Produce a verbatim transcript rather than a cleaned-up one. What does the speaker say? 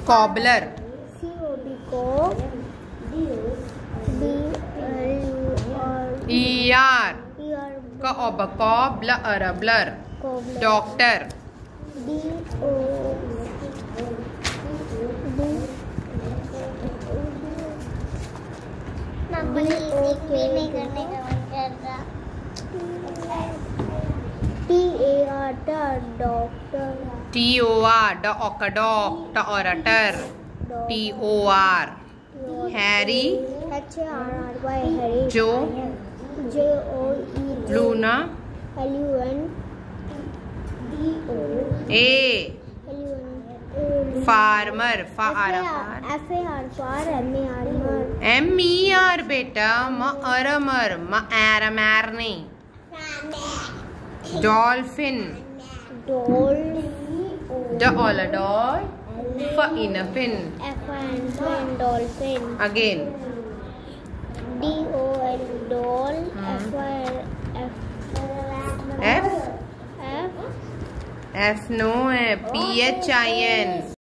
cobbler, C O B को B L U R E R E R का ob cobbler blur, doctor, D O D number नहीं करने का मन कर रहा। T A R doctor, T O R dog dog orator, T O R Harry, H A R R Y Harry, Joe, J O E Luna, L U N D O A L U N farmer, fa F A R R F A R far M A R mar M E R बेटा म अर मर म एर मारने dolphin doll d all a doll f in a fin F and fin dolphin again D O L doll F I F F F F no है P H I N